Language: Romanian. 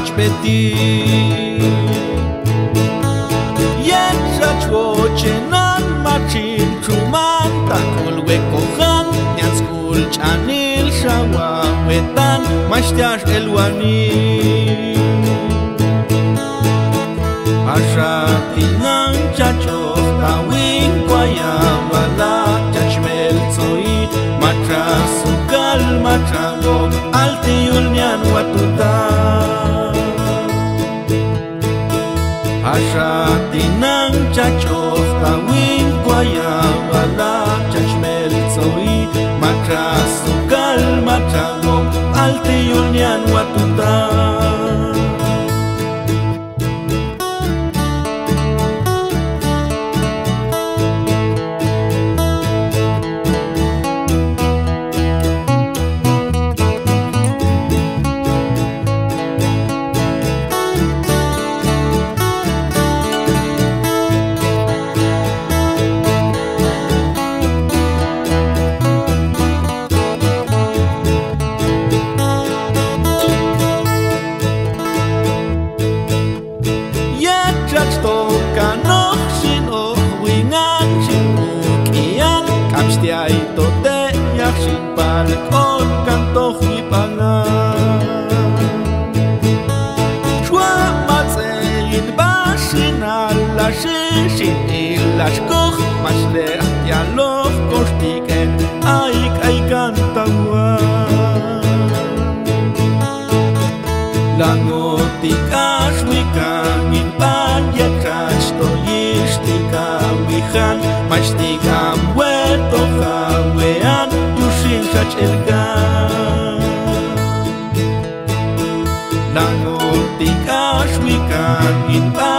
chachi beti Yechach woche nan machin chuman Takul wekohan Nyan skul chanil shawa Wetan mashtash elwani Ashatinang chachof tawin kwaya Wala chachmel tsoi Matra sukal matra wog Alti yulnyan watuta Ashatinang chachof tawin kwaya Wala chachmel tsoi Matra sukal matra wog Alti yulnyan watuta Ay tote yakshin palkon kantoch ipana Shwa matzein bashin ala shishin ilashkoch mashlech yaloch koshtiken ay kantawa Lanotik ashwikan in pan yakrach to yishtika wichan mashtikam wetocha wean yushin shach elgan Lanotik ashwikan in pan